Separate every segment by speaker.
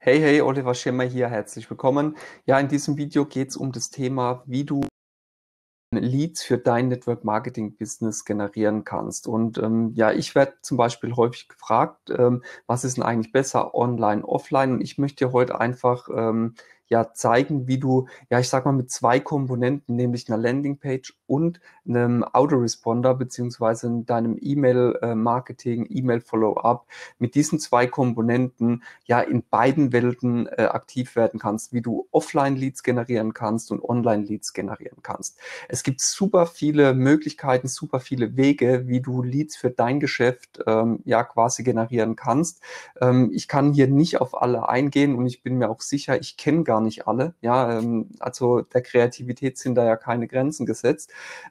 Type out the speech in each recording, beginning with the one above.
Speaker 1: Hey, hey, Oliver Schirmer hier, herzlich willkommen. Ja, in diesem Video geht es um das Thema, wie du Leads für dein Network Marketing Business generieren kannst. Und ja, ich werde zum Beispiel häufig gefragt, was ist denn eigentlich besser, online, offline? Und ich möchte dir heute einfach ja zeigen, wie du, ja, ich sag mal, mit zwei Komponenten, nämlich einer Landingpage und einem Autoresponder, beziehungsweise in deinem E-Mail-Marketing, E-Mail-Follow-up, mit diesen zwei Komponenten ja in beiden Welten aktiv werden kannst, wie du Offline-Leads generieren kannst und Online-Leads generieren kannst. Es gibt super viele Möglichkeiten, super viele Wege, wie du Leads für dein Geschäft ja quasi generieren kannst. Ich kann hier nicht auf alle eingehen und ich bin mir auch sicher, ich kenne gar nicht alle. Ja, also der Kreativität sind da ja keine Grenzen gesetzt.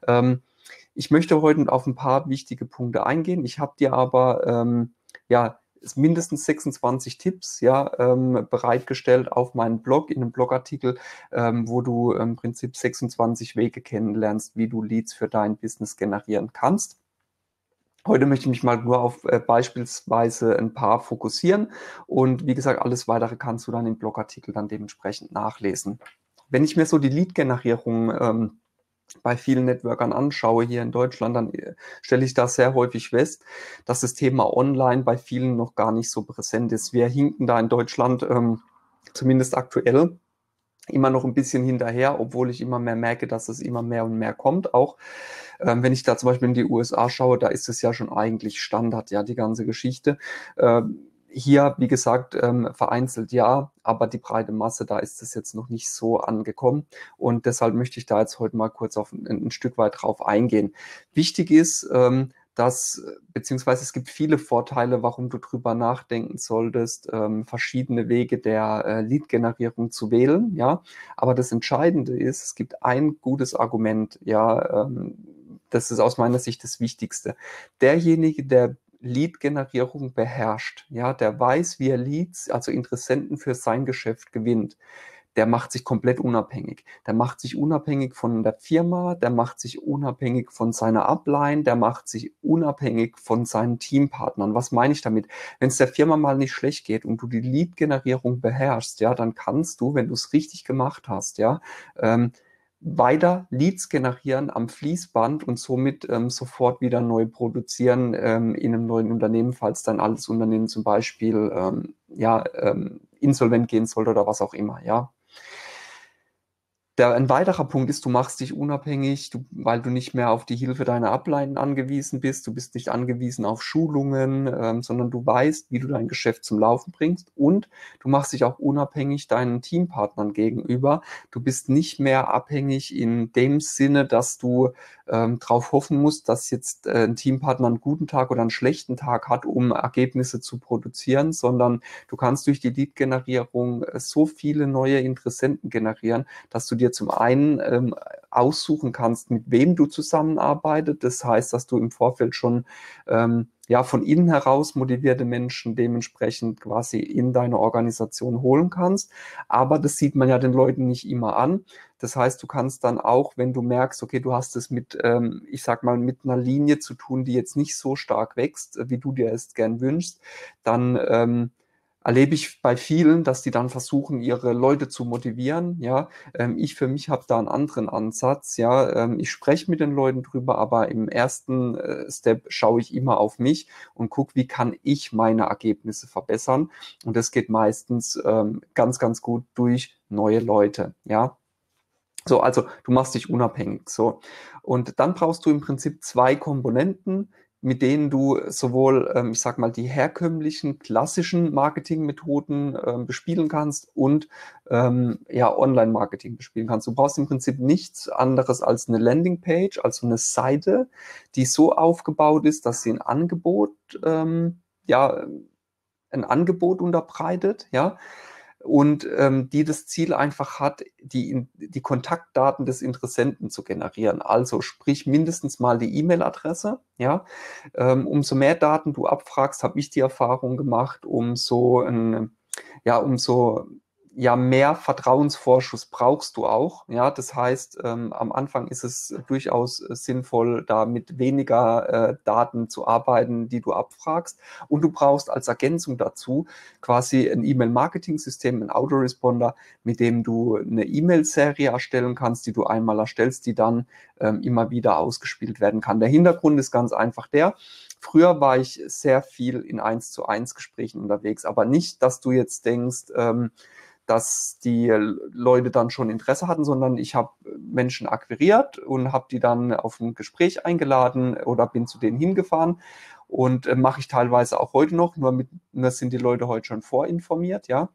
Speaker 1: Ich möchte heute auf ein paar wichtige Punkte eingehen. Ich habe dir aber ja mindestens 26 Tipps ja bereitgestellt auf meinen Blog in einem Blogartikel, wo du im Prinzip 26 Wege kennenlernst, wie du Leads für dein Business generieren kannst. Heute möchte ich mich mal nur auf beispielsweise ein paar fokussieren und wie gesagt, alles weitere kannst du dann im Blogartikel dann dementsprechend nachlesen. Wenn ich mir so die Lead-Generierung bei vielen Networkern anschaue hier in Deutschland, dann stelle ich da sehr häufig fest, dass das Thema Online bei vielen noch gar nicht so präsent ist. Wir hinken da in Deutschland, zumindest aktuell, immer noch ein bisschen hinterher, obwohl ich immer mehr merke, dass es immer mehr und mehr kommt. Auch wenn ich da zum Beispiel in die USA schaue, da ist es ja schon eigentlich Standard, ja, die ganze Geschichte. Hier, wie gesagt, vereinzelt ja, aber die breite Masse, da ist es jetzt noch nicht so angekommen. Und deshalb möchte ich da jetzt heute mal kurz auf ein Stück weit drauf eingehen. Wichtig ist, beziehungsweise es gibt viele Vorteile, warum du drüber nachdenken solltest, verschiedene Wege der Lead-Generierung zu wählen, ja. Aber das Entscheidende ist, es gibt ein gutes Argument, ja, das ist aus meiner Sicht das Wichtigste. Derjenige, der Lead-Generierung beherrscht, ja, der weiß, wie er Leads, also Interessenten für sein Geschäft gewinnt, der macht sich komplett unabhängig. Der macht sich unabhängig von der Firma, der macht sich unabhängig von seiner Upline, der macht sich unabhängig von seinen Teampartnern. Was meine ich damit? Wenn es der Firma mal nicht schlecht geht und du die Lead-Generierung beherrschst, ja, dann kannst du, wenn du es richtig gemacht hast, ja, weiter Leads generieren am Fließband und somit sofort wieder neu produzieren in einem neuen Unternehmen, falls dann alles Unternehmen zum Beispiel ja, insolvent gehen sollte oder was auch immer, ja. Ein weiterer Punkt ist, du machst dich unabhängig, weil du nicht mehr auf die Hilfe deiner Upline angewiesen bist. Du bist nicht angewiesen auf Schulungen, sondern du weißt, wie du dein Geschäft zum Laufen bringst. Und du machst dich auch unabhängig deinen Teampartnern gegenüber. Du bist nicht mehr abhängig in dem Sinne, dass du darauf hoffen musst, dass jetzt ein Teampartner einen guten Tag oder einen schlechten Tag hat, um Ergebnisse zu produzieren, sondern du kannst durch die Lead-Generierung so viele neue Interessenten generieren, dass du dir zum einen aussuchen kannst, mit wem du zusammenarbeitest. Das heißt, dass du im Vorfeld schon ja, von innen heraus motivierte Menschen dementsprechend quasi in deine Organisation holen kannst. Aber das sieht man ja den Leuten nicht immer an. Das heißt, du kannst dann auch, wenn du merkst, okay, du hast es mit, ich sag mal, mit einer Linie zu tun, die jetzt nicht so stark wächst, wie du dir es gern wünschst, dann erlebe ich bei vielen, dass die dann versuchen, ihre Leute zu motivieren. Ja, ich für mich habe da einen anderen Ansatz. Ja, ich spreche mit den Leuten drüber, aber im ersten Step schaue ich immer auf mich und gucke, wie kann ich meine Ergebnisse verbessern. Und das geht meistens ganz, ganz gut durch neue Leute. Ja. So, also du machst dich unabhängig. So. Und dann brauchst du im Prinzip zwei Komponenten, mit denen du sowohl, ich sag mal, die herkömmlichen klassischen Marketingmethoden bespielen kannst und ja, Online-Marketing bespielen kannst. Du brauchst im Prinzip nichts anderes als eine Landingpage, also eine Seite, die so aufgebaut ist, dass sie ja, ein Angebot unterbreitet, ja, und die das Ziel einfach hat, die Kontaktdaten des Interessenten zu generieren. Also sprich mindestens mal die E-Mail-Adresse. Ja? Umso mehr Daten du abfragst, habe ich die Erfahrung gemacht, ja, umso ja, mehr Vertrauensvorschuss brauchst du auch. Ja, das heißt, am Anfang ist es durchaus sinnvoll, da mit weniger Daten zu arbeiten, die du abfragst. Und du brauchst als Ergänzung dazu quasi ein E-Mail-Marketing-System, ein Autoresponder, mit dem du eine E-Mail-Serie erstellen kannst, die du einmal erstellst, die dann immer wieder ausgespielt werden kann. Der Hintergrund ist ganz einfach der: Früher war ich sehr viel in 1:1 Gesprächen unterwegs, aber nicht, dass du jetzt denkst, dass die Leute dann schon Interesse hatten, sondern ich habe Menschen akquiriert und habe die dann auf ein Gespräch eingeladen oder bin zu denen hingefahren, und mache ich teilweise auch heute noch, nur sind die Leute heute schon vorinformiert, ja.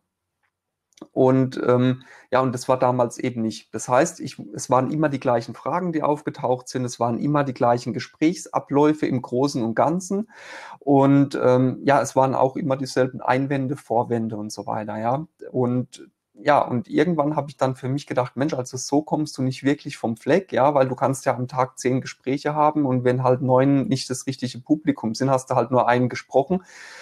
Speaker 1: Und ja, und das war damals eben nicht. Das heißt, es waren immer die gleichen Fragen, die aufgetaucht sind. Es waren immer die gleichen Gesprächsabläufe im Großen und Ganzen. Und ja, es waren auch immer dieselben Einwände, Vorwände und so weiter. Ja, und ja, und irgendwann habe ich dann für mich gedacht, Mensch, also so kommst du nicht wirklich vom Fleck, ja, weil du kannst ja am Tag 10 Gespräche haben, und wenn halt 9 nicht das richtige Publikum sind, hast du halt nur einen gesprochen,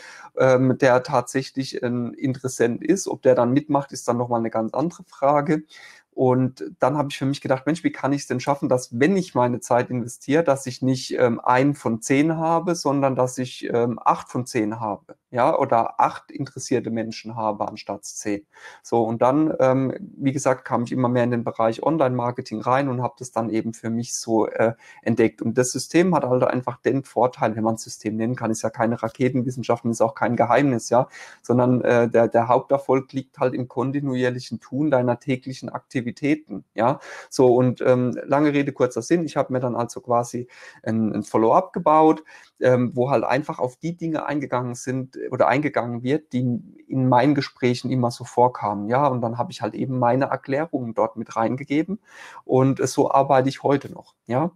Speaker 1: der tatsächlich ein Interessent ist. Ob der dann mitmacht, ist dann nochmal eine ganz andere Frage. Und dann habe ich für mich gedacht, Mensch, wie kann ich es denn schaffen, dass, wenn ich meine Zeit investiere, dass ich nicht 1 von 10 habe, sondern dass ich 8 von 10 habe, ja, oder 8 interessierte Menschen habe anstatt 10. So, und dann, wie gesagt, kam ich immer mehr in den Bereich Online-Marketing rein und habe das dann eben für mich so entdeckt. Und das System hat halt einfach den Vorteil, wenn man es System nennen kann, ist ja keine Raketenwissenschaft und ist auch kein Geheimnis, ja, sondern der Haupterfolg liegt halt im kontinuierlichen Tun deiner täglichen Aktivitäten, ja. So, und lange Rede, kurzer Sinn, ich habe mir dann also quasi ein Follow-up gebaut, wo halt einfach auf die Dinge eingegangen sind oder eingegangen wird, die in meinen Gesprächen immer so vorkamen, ja. Und dann habe ich halt eben meine Erklärungen dort mit reingegeben, und so arbeite ich heute noch, ja.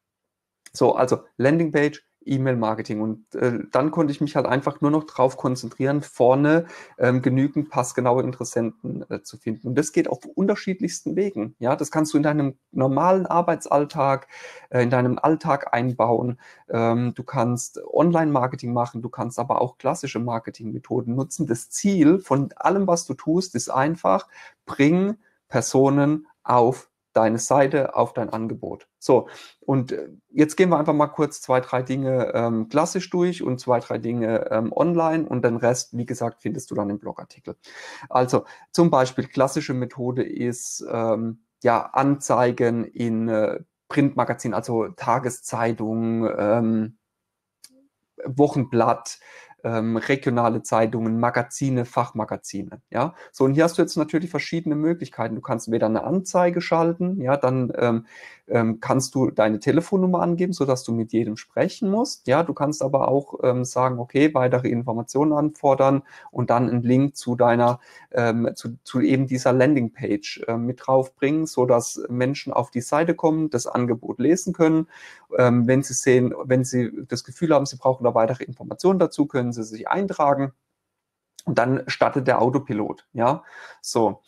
Speaker 1: So, also Landingpage, E-Mail-Marketing, und dann konnte ich mich halt einfach nur noch darauf konzentrieren, vorne genügend passgenaue Interessenten zu finden. Und das geht auf unterschiedlichsten Wegen. Ja, das kannst du in deinem normalen Arbeitsalltag, in deinem Alltag einbauen. Du kannst Online-Marketing machen, du kannst aber auch klassische Marketingmethoden nutzen. Das Ziel von allem, was du tust, ist einfach: bring Personen auf deine Seite, auf dein Angebot. So, und jetzt gehen wir einfach mal kurz 2, 3 Dinge klassisch durch und 2, 3 Dinge online, und den Rest, wie gesagt, findest du dann im Blogartikel. Also zum Beispiel klassische Methode ist ja, Anzeigen in Printmagazinen, also Tageszeitungen, Wochenblatt, regionale Zeitungen, Magazine, Fachmagazine. Ja, so, und hier hast du jetzt natürlich verschiedene Möglichkeiten. Du kannst weder eine Anzeige schalten, ja, dann kannst du deine Telefonnummer angeben, sodass du mit jedem sprechen musst. Ja, du kannst aber auch sagen, okay, weitere Informationen anfordern und dann einen Link zu deiner, zu eben dieser Landingpage mit draufbringen, sodass Menschen auf die Seite kommen, das Angebot lesen können. Wenn sie sehen, wenn sie das Gefühl haben, sie brauchen da weitere Informationen dazu, können sie sich eintragen, und dann startet der Autopilot. Ja, so.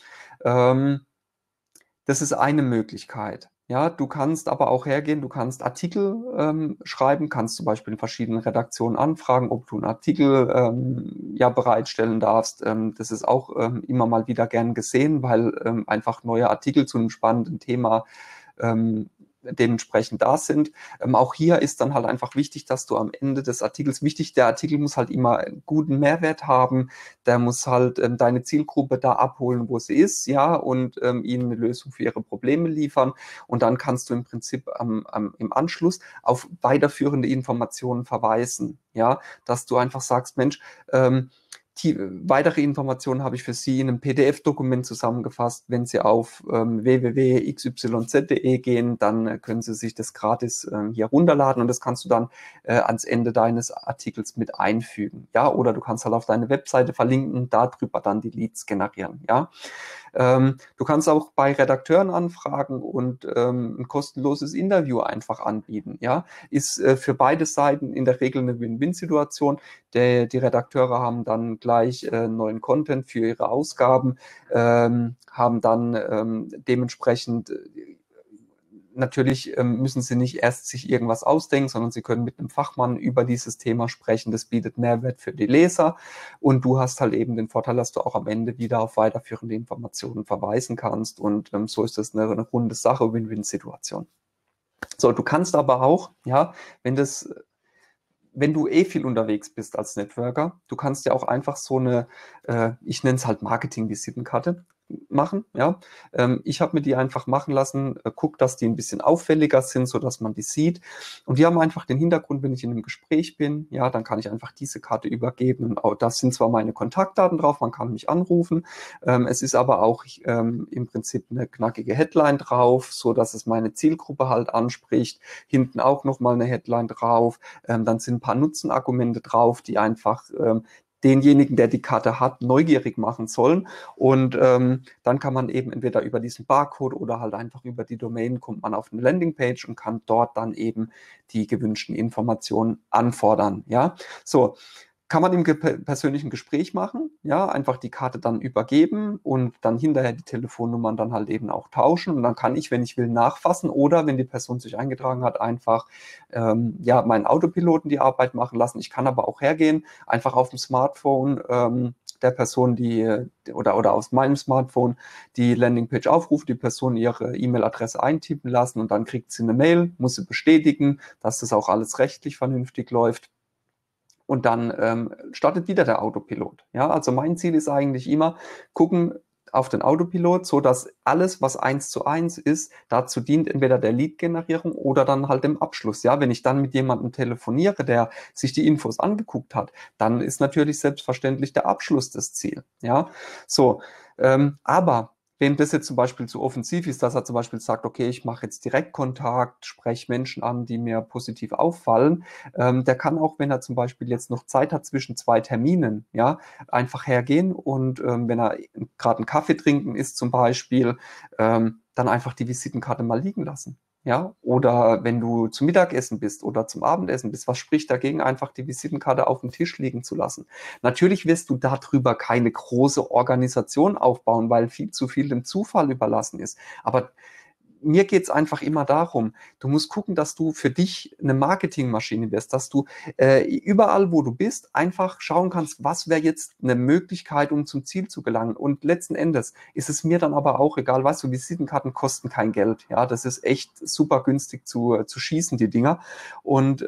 Speaker 1: Das ist eine Möglichkeit. Ja, du kannst aber auch hergehen, du kannst Artikel schreiben, kannst zum Beispiel in verschiedenen Redaktionen anfragen, ob du einen Artikel ja, bereitstellen darfst. Das ist auch immer mal wieder gern gesehen, weil einfach neue Artikel zu einem spannenden Thema dementsprechend da sind. Auch hier ist dann halt einfach wichtig, dass du am Ende des Artikels, der Artikel muss halt immer einen guten Mehrwert haben, der muss halt deine Zielgruppe da abholen, wo sie ist, ja, und ihnen eine Lösung für ihre Probleme liefern, und dann kannst du im Prinzip im Anschluss auf weiterführende Informationen verweisen, ja, dass du einfach sagst, Mensch, weitere Informationen habe ich für Sie in einem PDF-Dokument zusammengefasst. Wenn Sie auf www.xyz.de gehen, dann können Sie sich das gratis hier runterladen, und das kannst du dann ans Ende deines Artikels mit einfügen. Ja, oder du kannst halt auf deine Webseite verlinken, darüber dann die Leads generieren. Ja. Du kannst auch bei Redakteuren anfragen und ein kostenloses Interview einfach anbieten. Ja, ist für beide Seiten in der Regel eine Win-Win-Situation. Die Redakteure haben dann gleich neuen Content für ihre Ausgaben, haben dann dementsprechend natürlich müssen Sie nicht erst sich irgendwas ausdenken, sondern Sie können mit einem Fachmann über dieses Thema sprechen. Das bietet Mehrwert für die Leser und du hast halt eben den Vorteil, dass du auch am Ende wieder auf weiterführende Informationen verweisen kannst und so ist das eine runde Sache, Win-Win-Situation. So, du kannst aber auch, ja, wenn du viel unterwegs bist als Networker, du kannst ja auch einfach so eine, ich nenne es halt Marketing-Visitenkarte machen. Ja, ich habe mir die einfach machen lassen. Guck, dass die ein bisschen auffälliger sind, so dass man die sieht. Und die haben einfach den Hintergrund, wenn ich in einem Gespräch bin, ja, dann kann ich einfach diese Karte übergeben. Und auch das sind zwar meine Kontaktdaten drauf, man kann mich anrufen. Es ist aber auch im Prinzip eine knackige Headline drauf, so dass es meine Zielgruppe halt anspricht. Hinten auch noch mal eine Headline drauf. Dann sind ein paar Nutzenargumente drauf, die einfach denjenigen, der die Karte hat, neugierig machen sollen. Und dann kann man eben entweder über diesen Barcode oder halt einfach über die Domain kommt man auf eine Landingpage und kann dort dann eben die gewünschten Informationen anfordern. Ja, so. Kann man im persönlichen Gespräch machen, ja, einfach die Karte dann übergeben und dann hinterher die Telefonnummern dann halt eben auch tauschen und dann kann ich, wenn ich will, nachfassen oder wenn die Person sich eingetragen hat, einfach ja, meinen Autopiloten die Arbeit machen lassen. Ich kann aber auch hergehen, einfach auf dem Smartphone der Person, die oder aus meinem Smartphone die Landingpage aufrufen, die Person ihre E-Mail-Adresse eintippen lassen und dann kriegt sie eine Mail, muss sie bestätigen, dass das auch alles rechtlich vernünftig läuft. Und dann startet wieder der Autopilot. Ja, also mein Ziel ist eigentlich immer, gucken auf den Autopilot, so dass alles, was 1:1 ist, dazu dient, entweder der Lead-Generierung oder dann halt dem Abschluss. Ja, wenn ich dann mit jemandem telefoniere, der sich die Infos angeguckt hat, dann ist natürlich selbstverständlich der Abschluss das Ziel. Ja, so, aber wem das jetzt zum Beispiel zu offensiv ist, dass er zum Beispiel sagt, okay, ich mache jetzt Direktkontakt, spreche Menschen an, die mir positiv auffallen, der kann auch, wenn er zum Beispiel jetzt noch Zeit hat zwischen zwei Terminen, ja, einfach hergehen und wenn er gerade einen Kaffee trinken ist zum Beispiel, dann einfach die Visitenkarte mal liegen lassen. Ja, oder wenn du zum Mittagessen bist oder zum Abendessen bist, was spricht dagegen, einfach die Visitenkarte auf dem Tisch liegen zu lassen? Natürlich wirst du darüber keine große Organisation aufbauen, weil viel zu viel dem Zufall überlassen ist. Aber mir geht es einfach immer darum, du musst gucken, dass du für dich eine Marketingmaschine wirst, dass du überall, wo du bist, einfach schauen kannst, was wäre jetzt eine Möglichkeit, um zum Ziel zu gelangen. Und letzten Endes ist es mir dann aber auch egal, weißt du, Visitenkarten kosten kein Geld. Ja, das ist echt super günstig zu schießen, die Dinger. Und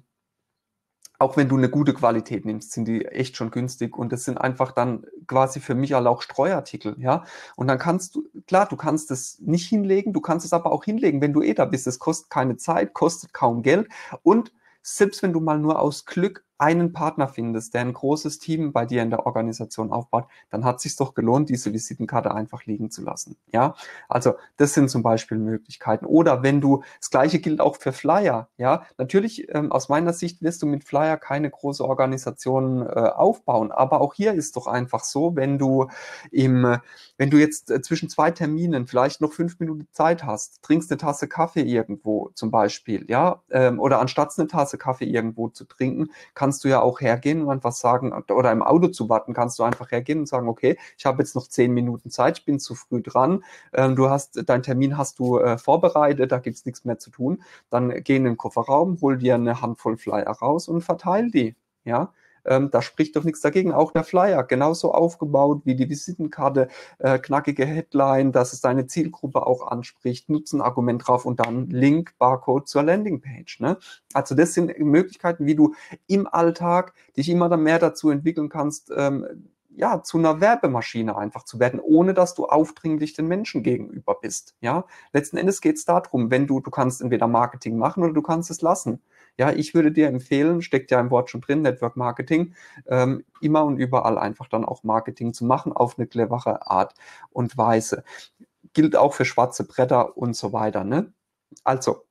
Speaker 1: auch wenn du eine gute Qualität nimmst, sind die echt schon günstig und das sind einfach dann quasi für mich auch Streuartikel, ja. Und dann kannst du, klar, du kannst es nicht hinlegen, du kannst es aber auch hinlegen, wenn du da bist. Es kostet keine Zeit, kostet kaum Geld und selbst wenn du mal nur aus Glück einen Partner findest, der ein großes Team bei dir in der Organisation aufbaut, dann hat es sich doch gelohnt, diese Visitenkarte einfach liegen zu lassen. Ja, also das sind zum Beispiel Möglichkeiten. Oder wenn du, das Gleiche gilt auch für Flyer. Ja, natürlich aus meiner Sicht wirst du mit Flyer keine große Organisation aufbauen. Aber auch hier ist doch einfach so, wenn du jetzt zwischen zwei Terminen vielleicht noch 5 Minuten Zeit hast, trinkst eine Tasse Kaffee irgendwo zum Beispiel, ja, oder anstatt eine Tasse Kaffee irgendwo zu trinken, kannst du ja auch hergehen und einfach sagen, oder im Auto zu warten, kannst du einfach hergehen und sagen, okay, ich habe jetzt noch 10 Minuten Zeit, ich bin zu früh dran, deinen Termin hast du vorbereitet, da gibt es nichts mehr zu tun, dann geh in den Kofferraum, hol dir eine Handvoll Flyer raus und verteil die, ja. Da spricht doch nichts dagegen. Auch der Flyer, genauso aufgebaut wie die Visitenkarte, knackige Headline, dass es deine Zielgruppe auch anspricht, Nutzenargument drauf und dann Link, Barcode zur Landingpage. Ne? Also das sind Möglichkeiten, wie du im Alltag dich immer mehr dazu entwickeln kannst, ja, zu einer Werbemaschine einfach zu werden, ohne dass du aufdringlich den Menschen gegenüber bist. Ja, letzten Endes geht es darum, wenn du kannst entweder Marketing machen oder du kannst es lassen. Ja, ich würde dir empfehlen, steckt ja im Wort schon drin, Network Marketing, immer und überall einfach dann auch Marketing zu machen auf eine clevere Art und Weise. Gilt auch für schwarze Bretter und so weiter. Ne? Also,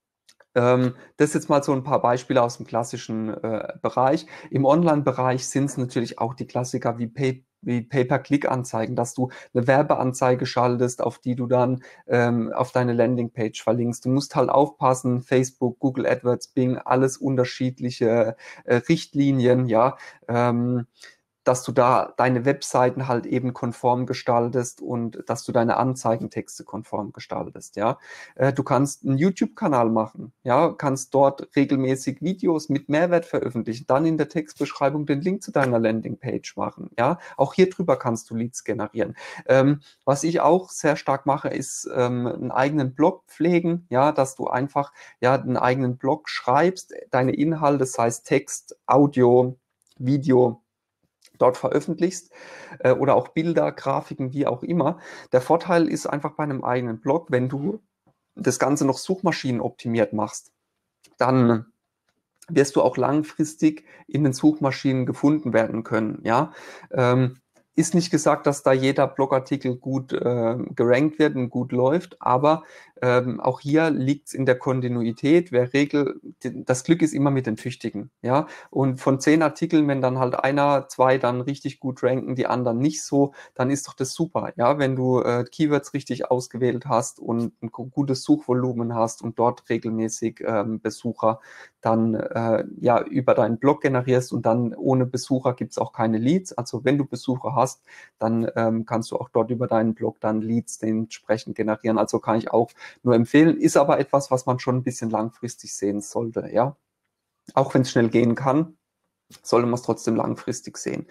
Speaker 1: das jetzt mal so ein paar Beispiele aus dem klassischen Bereich. Im Online-Bereich sind es natürlich auch die Klassiker wie Pay-per-Click-Anzeigen, dass du eine Werbeanzeige schaltest, auf die du dann auf deine Landingpage verlinkst. Du musst halt aufpassen, Facebook, Google AdWords, Bing, alles unterschiedliche Richtlinien, ja. dass du da deine Webseiten halt eben konform gestaltest und dass du deine Anzeigentexte konform gestaltest, ja. Du kannst einen YouTube-Kanal machen, ja, kannst dort regelmäßig Videos mit Mehrwert veröffentlichen, dann in der Textbeschreibung den Link zu deiner Landingpage machen, ja. Auch hier drüber kannst du Leads generieren. Was ich auch sehr stark mache, ist einen eigenen Blog pflegen, ja, dass du einfach ja einen eigenen Blog schreibst, deine Inhalte, sei es Text, Audio, Video, dort veröffentlichst oder auch Bilder, Grafiken, wie auch immer. Der Vorteil ist einfach bei einem eigenen Blog, wenn du das Ganze noch suchmaschinenoptimiert machst, dann wirst du auch langfristig in den Suchmaschinen gefunden werden können. Ja, ist nicht gesagt, dass da jeder Blogartikel gut gerankt wird und gut läuft, aber auch hier liegt es in der Kontinuität. Das Glück ist immer mit den Tüchtigen. Ja, und von 10 Artikeln, wenn dann halt einer, 2 dann richtig gut ranken, die anderen nicht so, dann ist doch das super. Ja, wenn du Keywords richtig ausgewählt hast und ein gutes Suchvolumen hast und dort regelmäßig Besucher dann ja über deinen Blog generierst und dann ohne Besucher gibt es auch keine Leads. Also wenn du Besucher hast, dann kannst du auch dort über deinen Blog dann Leads entsprechend generieren. Also kann ich auch nur empfehlen, ist aber etwas, was man schon ein bisschen langfristig sehen sollte. Ja, auch wenn es schnell gehen kann, sollte man es trotzdem langfristig sehen.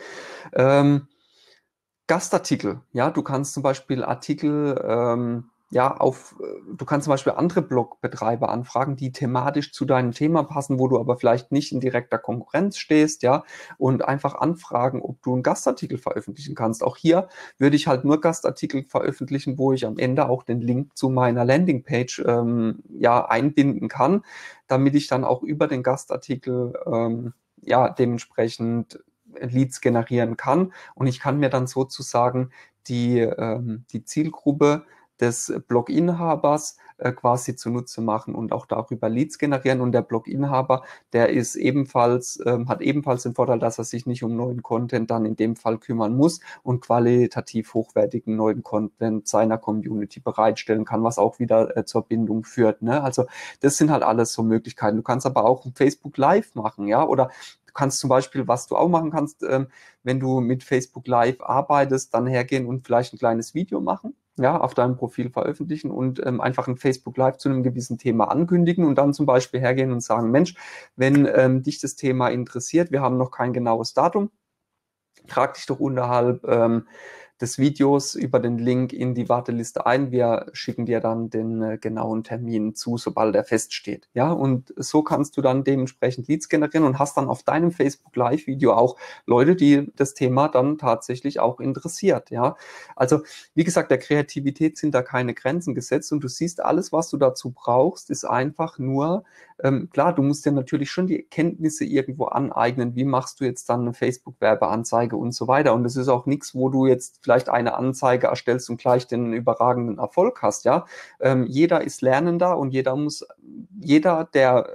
Speaker 1: Gastartikel, ja, du kannst zum Beispiel Artikel, ja, du kannst zum Beispiel andere Blogbetreiber anfragen, die thematisch zu deinem Thema passen, wo du aber vielleicht nicht in direkter Konkurrenz stehst, ja, und einfach anfragen, ob du einen Gastartikel veröffentlichen kannst. Auch hier würde ich halt nur Gastartikel veröffentlichen, wo ich am Ende auch den Link zu meiner Landingpage, ja, einbinden kann, damit ich dann auch über den Gastartikel, ja, dementsprechend Leads generieren kann. Und ich kann mir dann sozusagen die Zielgruppe des Blog-Inhabers quasi zunutze machen und auch darüber Leads generieren. Und der Blog-Inhaber, der ist ebenfalls, hat ebenfalls den Vorteil, dass er sich nicht um neuen Content dann in dem Fall kümmern muss und qualitativ hochwertigen neuen Content seiner Community bereitstellen kann, was auch wieder zur Bindung führt. Ne? Also das sind halt alles so Möglichkeiten. Du kannst aber auch ein Facebook Live machen, ja, oder du kannst zum Beispiel, was du auch machen kannst, wenn du mit Facebook Live arbeitest, dann hergehen und vielleicht ein kleines Video machen, ja, auf deinem Profil veröffentlichen und einfach ein Facebook Live zu einem gewissen Thema ankündigen und dann zum Beispiel hergehen und sagen, Mensch, wenn dich das Thema interessiert, wir haben noch kein genaues Datum, trag dich doch unterhalb des Videos über den Link in die Warteliste ein. Wir schicken dir dann den genauen Termin zu, sobald er feststeht. Ja, und so kannst du dann dementsprechend Leads generieren und hast dann auf deinem Facebook Live Video auch Leute, die das Thema dann tatsächlich auch interessiert. Ja, also wie gesagt, der Kreativität sind da keine Grenzen gesetzt und du siehst, alles, was du dazu brauchst, ist einfach nur, klar, du musst dir natürlich schon die Kenntnisse irgendwo aneignen. Wie machst du jetzt dann eine Facebook-Werbeanzeige und so weiter? Und das ist auch nichts, wo du jetzt vielleicht eine Anzeige erstellst und gleich den überragenden Erfolg hast, ja. Jeder ist Lernender und jeder,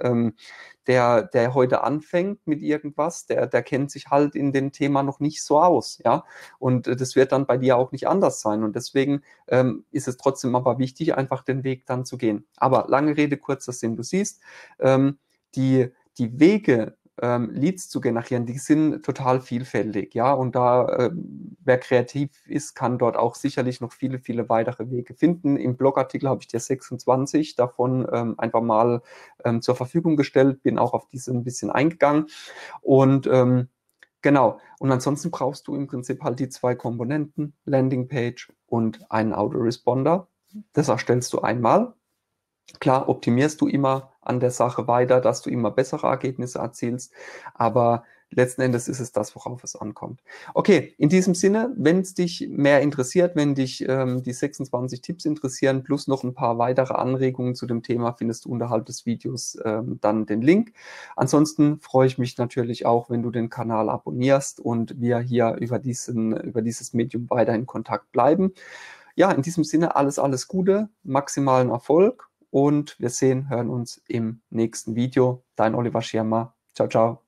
Speaker 1: der heute anfängt mit irgendwas, der kennt sich halt in dem Thema noch nicht so aus, ja. Und das wird dann bei dir auch nicht anders sein. Und deswegen ist es trotzdem aber wichtig, einfach den Weg dann zu gehen. Aber lange Rede, kurzer Sinn, du siehst, die Wege, Leads zu generieren, die sind total vielfältig, ja, und da, wer kreativ ist, kann dort auch sicherlich noch viele, viele weitere Wege finden. Im Blogartikel habe ich dir 26 davon einfach mal zur Verfügung gestellt, bin auch auf diese ein bisschen eingegangen und genau, und ansonsten brauchst du im Prinzip halt die 2 Komponenten, Landingpage und einen Autoresponder. Das erstellst du einmal. Klar, optimierst du immer an der Sache weiter, dass du immer bessere Ergebnisse erzielst, aber letzten Endes ist es das, worauf es ankommt. Okay, in diesem Sinne, wenn es dich mehr interessiert, wenn dich die 26 Tipps interessieren, plus noch ein paar weitere Anregungen zu dem Thema, findest du unterhalb des Videos dann den Link. Ansonsten freue ich mich natürlich auch, wenn du den Kanal abonnierst und wir hier über dieses Medium weiter in Kontakt bleiben. Ja, in diesem Sinne alles, alles Gute, maximalen Erfolg und wir hören uns im nächsten Video. Dein Oliver Schirmer. Ciao, ciao.